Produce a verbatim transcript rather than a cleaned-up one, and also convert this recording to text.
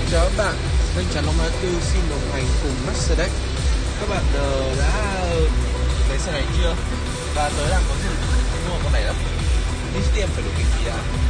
Chào các bạn, kênh Trà Long hai tư xin đồng hành cùng Mercedes. Các bạn uh, đã lấy xe này chưa? Và tới đang có dự mua con này lắm. Đi xem phải đổi kinh phí đã.